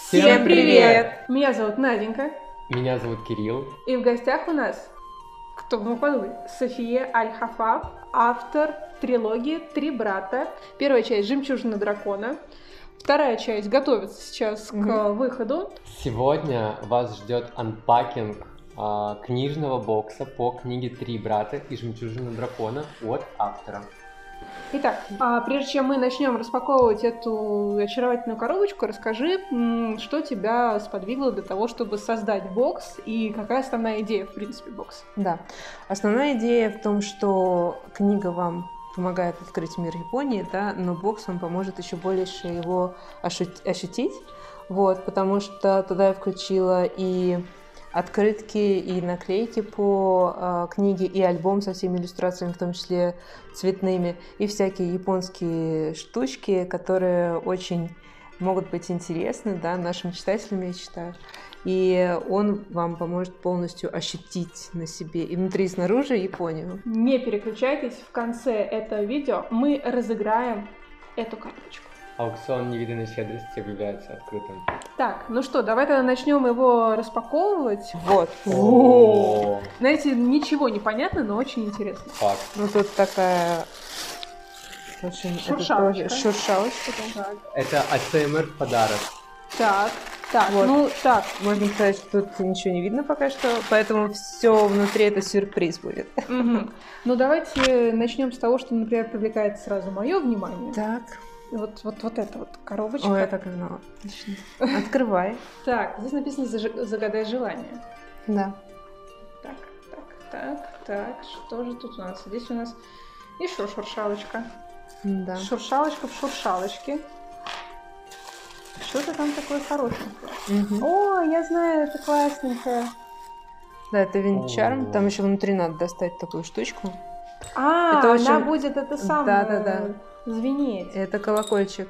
Всем привет! Меня зовут Наденька. Меня зовут Кирилл. И в гостях у нас, кто бы мог подумать, София Аль-Хафаф, автор трилогии «Три брата». Первая часть «Жемчужина дракона». Вторая часть готовится сейчас к выходу. Сегодня вас ждет анпакинг книжного бокса по книге «Три брата» и «Жемчужина дракона» от автора. Итак, прежде чем мы начнем распаковывать эту очаровательную коробочку, расскажи, что тебя сподвигло для того, чтобы создать бокс, и какая основная идея, в принципе, бокса? Да, основная идея в том, что книга вам помогает открыть мир Японии, да, но бокс вам поможет еще больше его ощутить, вот, потому что туда я включила и открытки, и наклейки по книге, и альбом со всеми иллюстрациями, в том числе цветными, и всякие японские штучки, которые очень могут быть интересны, да, нашим читателям, я считаю. И он вам поможет полностью ощутить на себе и внутри, и снаружи Японию. Не переключайтесь, в конце этого видео мы разыграем эту коробочку. Аукцион невиданной щедрости объявляется открытым. Так, ну что, давай тогда начнем его распаковывать. Вот. О, Знаете, ничего не понятно, но очень интересно. факт. Ну тут такая очень Шуршалочка. это тоже шуршалочка. Да. Так, Это АСМР подарок. так, Вот. ну так. Можно сказать, что тут ничего не видно пока что, поэтому все внутри это сюрприз будет. Мгм. Ну давайте начнем с того, что, например, привлекает сразу мое внимание. Так. Вот эта вот коробочка. Ой, я так и знала. Отлично. Открывай. Так, здесь написано «Загадай желание». Да. Так, что же тут у нас? Здесь у нас еще шуршалочка. Да. Шуршалочка в шуршалочке. Что-то там такое хорошенькое. Мгм. О, я знаю, это классненькое. Да, это винчарм. О. Там еще внутри надо достать такую штучку. Это Это она очень- будет это самое Да. звенеть. Это колокольчик.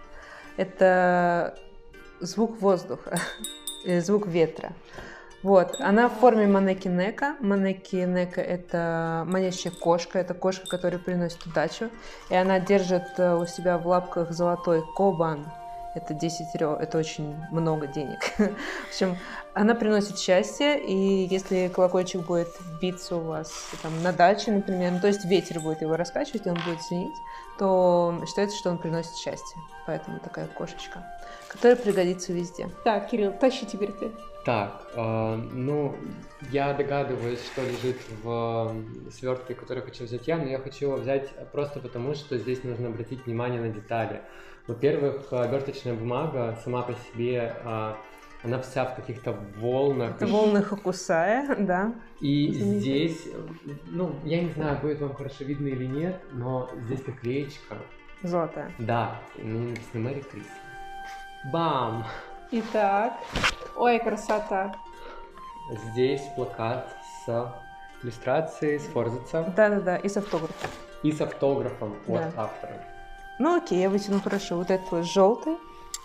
Это звук воздуха. Звук ветра. Вот. Она в форме манеки-нека. Манеки-нека — это манящая кошка. Это кошка, которая приносит удачу. И она держит у себя в лапках золотой кобан. Это 10 рё, это очень много денег. В общем, она приносит счастье, и если колокольчик будет биться у вас там, на даче, например, ну, то есть ветер будет его раскачивать, и он будет звенеть, то считается, что он приносит счастье. Поэтому такая кошечка, которая пригодится везде. Так, Кирилл, тащи теперь ты. Так, ну, я догадываюсь, что лежит в свертке, который хочу взять я, но я хочу его взять просто потому, что здесь нужно обратить внимание на детали. Во-первых, оберточная бумага сама по себе, она вся в каких-то волнах. Это волны Хокусая, да. И Заметила. здесь, ну, я не знаю, будет вам хорошо видно или нет, но здесь наклеечка. Золотая. Да, на ней написано Мэри Крисмас. Бам! Итак, ой, красота. Здесь плакат с иллюстрацией, с форзаца Да, и с автографом. и с автографом от Да. автора. Ну окей, я вытяну хорошо. Вот этот вот желтый.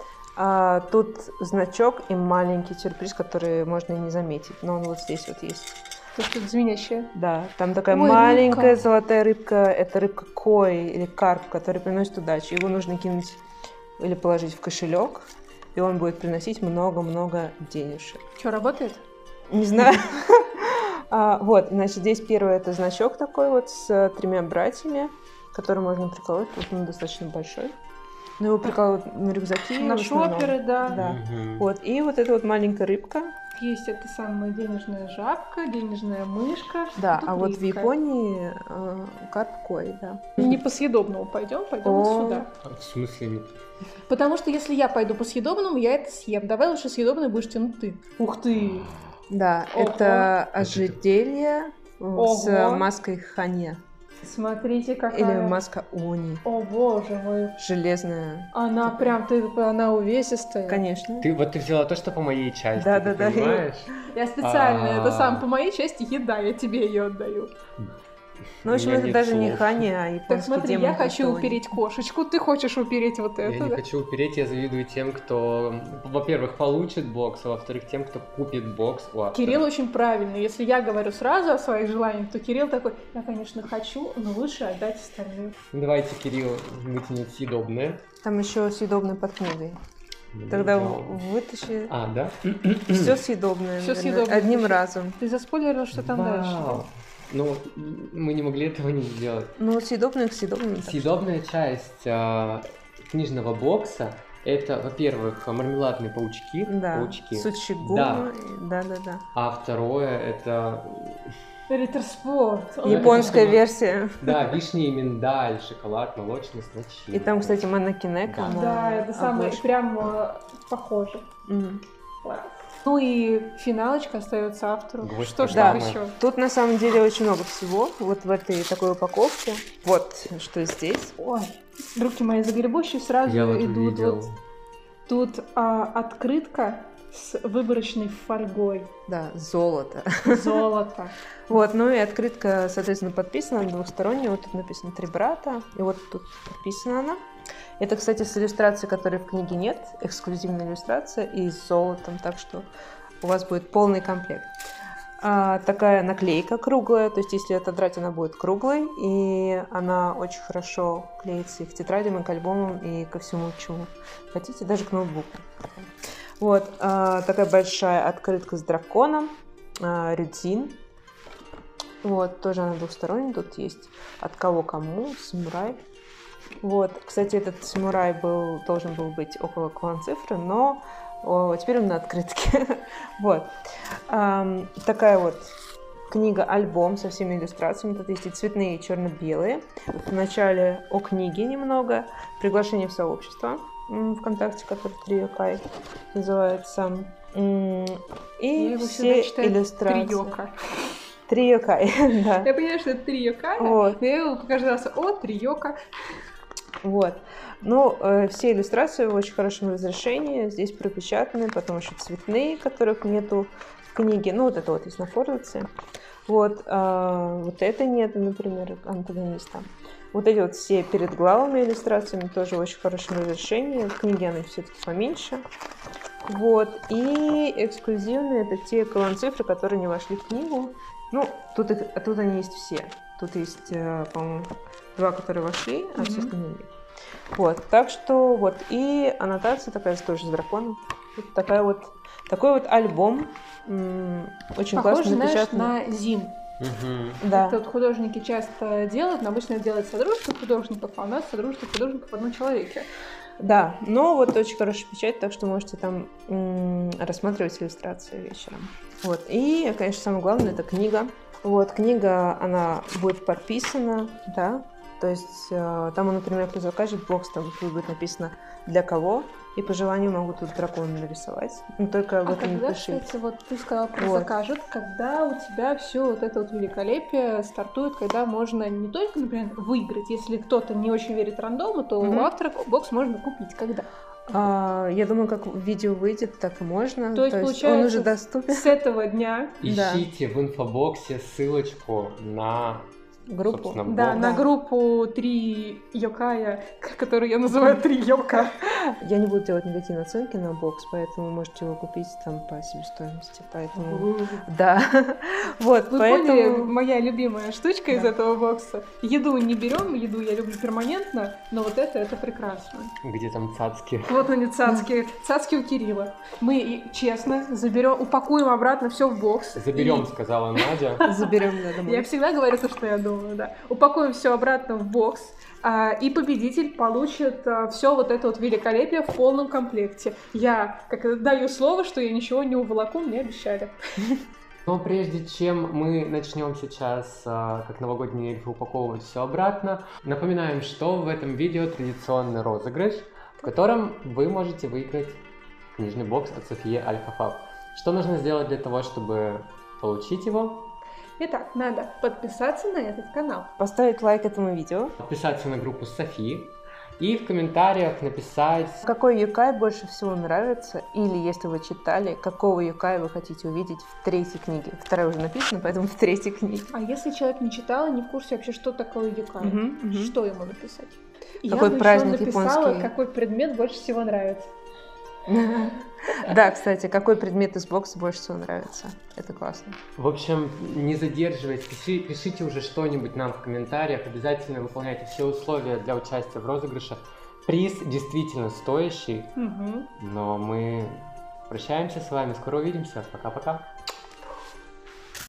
Тут значок и маленький сюрприз, который можно и не заметить. Но он вот здесь вот есть. То, что звенящее. Да, там такая Ой, маленькая рыбка. золотая рыбка. Это рыбка кой или карп, который приносит удачу. Его нужно кинуть или положить в кошелек, и он будет приносить много-много денежек. Что, работает? Не знаю. Вот, значит, здесь первый это значок такой вот с 3 братьями, который можно приколоть, потому что он достаточно большой. Но его прикалывают на рюкзаки. На в основном. шоперы, да. Да. Мгм. Вот, и вот эта вот маленькая рыбка. Есть эта самая денежная жабка, денежная мышка. Да, тут а вот в рыбка. Японии карп кой, да. Не по съедобному пойдем вот О. сюда. В смысле нет? Потому что если я пойду по съедобному, я это съем. Давай лучше съедобное будешь тянуть ты. Ух ты! Да, Ого. это ожерелье с Ого. маской Хане. Смотрите, какая... Или маска Они. О, боже мой. Железная. Она прям, она увесистая. Конечно. Ты взяла то, что по моей части, Да, ты да, да. понимаешь? Я специально, это А. сам по моей части еда, я тебе ее отдаю. Ну, в общем, У меня это нет даже не слов. Хани, а Так японский смотри, демон. я хочу Хатони. упереть кошечку, ты хочешь упереть вот Я это, не да? хочу упереть, я завидую тем, кто, во-первых, получит бокс, а во-вторых, тем, кто купит бокс у автора. Кирилл очень правильный. Если я говорю сразу о своих желаниях, то Кирилл такой, я, конечно, хочу, но лучше отдать остальным. Давайте, Кирилл, вытянет съедобное. Там еще съедобный под книгой. Тогда идём. вытащи. А, да? Все съедобное, Всё наверное, съедобное одним вытащи. разом. Ты заспойлерил, что там дальше. Вау. Ну, мы не могли этого не сделать. Ну, съедобное к съедобному. так что- Съедобная часть книжного бокса — это, во-первых, мармеладные паучки. Да, Паучки. сучигу. Да. Да. А второе — это, Риттер-спорт. Японская это- версия. да, вишня и миндаль, шоколад молочный с начинкой. И там, кстати, манекинека. Да. Да, это самое, обложке. прям похоже. Мгм. Класс. Ну и финалочка остается автору. Гвоздь Что ж Да. там еще? Тут на самом деле очень много всего. Вот в этой такой упаковке. Вот что здесь. Ой, руки мои загребущие сразу Я вот идут. увидел. Вот тут открытка с выборочной фольгой. Да, золото. Золото. Вот, ну и открытка, соответственно, подписана двухсторонняя. Вот тут написано «Три брата». И вот тут подписана она. Это, кстати, с иллюстрацией, которой в книге нет. Эксклюзивная иллюстрация и с золотом. Так что у вас будет полный комплект. Такая наклейка круглая. То есть, если отодрать, она будет круглой. И она очень хорошо клеится и к тетрадям, и к альбомам, и ко всему, чему хотите. Даже к ноутбуку. Вот. Такая большая открытка с драконом. Рюдзин. Вот, тоже она двухсторонняя. Тут есть от кого кому, самурай. Вот, кстати, этот самурай должен был быть около клан-цифры, но теперь он на открытке. Вот. Такая вот книга-альбом со всеми иллюстрациями. Тут есть и цветные, и черно-белые. Вначале о книге немного. Приглашение в сообщество ВКонтакте, который Триёкай называется. И Я его все всегда читаю иллюстрации. Триёка. Триёкай, да. Я понимаю, что это Триёка, Вот. но я его каждый раз: о, Триёка. Вот. Ну, все иллюстрации в очень хорошем разрешении. Здесь пропечатаны, потом еще цветные, которых нету в книге. Ну, вот это вот есть на форзаце. Вот. Вот это нет, например, антагониста. Вот эти вот все перед главами иллюстрациями тоже в очень хорошем разрешении. В книге они все-таки поменьше. Вот. И эксклюзивные — это те колонцифры, которые не вошли в книгу. Ну, тут они есть все. Тут есть, по-моему, 2, которые вошли, а все остальные нет. Вот, так что вот. И аннотация такая тоже с драконом. Вот такой вот альбом. Очень Похоже, классно знаешь, напечатанный. на Зим. Да. Это вот художники часто делают, но обычно это делает содружество художников, а у нас содружество художников в одном человеке. Да, но вот очень хорошая печать, так что можете там рассматривать иллюстрации вечером. Вот. И, конечно, самое главное — это книга. Вот, книга, она будет подписана, да, то есть там, например, кто закажет бокс, там будет написано «Для кого», и по желанию могут тут дракона нарисовать. Но только в этом не когда, пишите. кстати, вот ты сказала про Вот. закажет, когда у тебя все вот это вот великолепие стартует, когда можно не только, например, выиграть, если кто-то не очень верит рандому, то у автора бокс можно купить. Когда? Я думаю, как видео выйдет, так и можно. То есть, он получается, уже доступен. С этого дня. Да. Ищите в инфобоксе ссылочку на Группу. собственно, Да, бокс. на группу 3 Йокая, которую я называю 3 Йока. Я не буду делать никакие наценки на бокс, поэтому можете его купить там по себестоимости. Поэтому да. Вот, Вы поэтому. поняли, моя любимая штучка из Да. этого бокса. Еду не берем, еду я люблю перманентно, но вот это прекрасно. Где там цацки? Вот они цацки. Цацки у Кирилла. Мы честно заберем, упакуем обратно все в бокс. Заберем, сказала Надя. Заберем домой. Я всегда говорю то, что я думаю, да. Упакуем все обратно в бокс. И победитель получит все вот это вот великолепие в полном комплекте. Я даю слово, что я ничего не уволоку, мне обещали. Но прежде чем мы начнем сейчас, как новогодние эльфы, упаковывать все обратно, напоминаем, что в этом видео традиционный розыгрыш, в котором вы можете выиграть книжный бокс от Софии Аль-Хаффаф. Что нужно сделать для того, чтобы получить его? Итак, надо подписаться на этот канал. Поставить лайк этому видео. Подписаться на группу Софи и в комментариях написать, Какой юкай больше всего нравится? Или, если вы читали, какого юкая вы хотите увидеть в 3-й книге? 2-я уже написана, поэтому в 3-й книге. А если человек не читал и не в курсе вообще, что такое юкай, что ему написать? Какой Я бы праздник еще написала, японский? какой предмет больше всего нравится. Да, кстати, какой предмет из бокса больше всего нравится? Это классно. в общем, не задерживайтесь, пишите уже что-нибудь нам в комментариях, обязательно выполняйте все условия для участия в розыгрыше. приз действительно стоящий, Мгм. но мы прощаемся с вами, скоро увидимся, пока-пока.